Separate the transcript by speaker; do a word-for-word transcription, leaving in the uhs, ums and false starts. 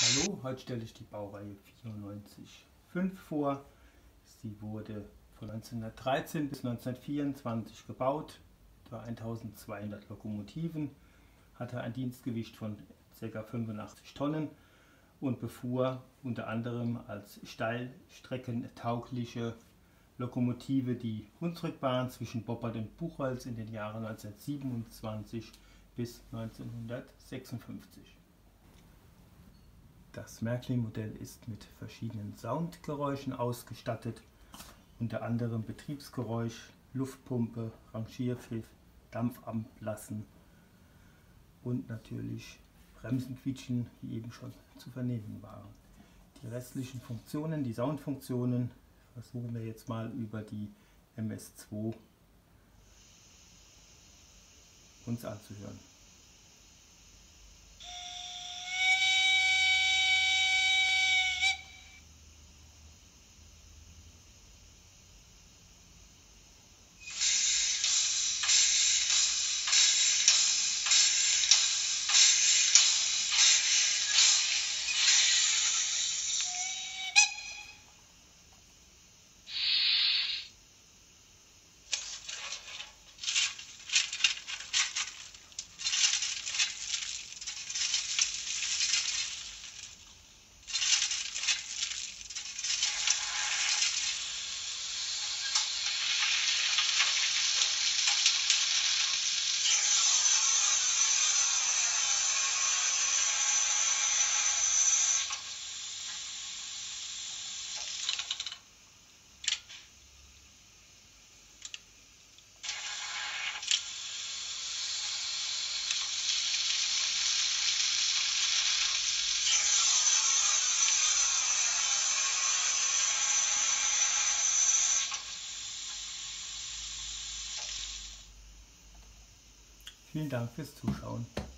Speaker 1: Hallo, heute stelle ich die Baureihe vierundneunzig fünf vor. Sie wurde von neunzehnhundertdreizehn bis neunzehnhundertvierundzwanzig gebaut, etwa eintausendzweihundert Lokomotiven, hatte ein Dienstgewicht von ca. fünfundachtzig Tonnen und befuhr unter anderem als steilstreckentaugliche Lokomotive die Hunsrückbahn zwischen Boppard und Buchholz in den Jahren neunzehnhundertsiebenundzwanzig bis neunzehnhundertsechsundfünfzig. Das Märklin-Modell ist mit verschiedenen Soundgeräuschen ausgestattet, unter anderem Betriebsgeräusch, Luftpumpe, Rangierpfiff, Dampfablassen und natürlich Bremsenquietschen, die eben schon zu vernehmen waren. Die restlichen Funktionen, die Soundfunktionen, versuchen wir jetzt mal über die M S zwei uns anzuhören. Vielen Dank fürs Zuschauen.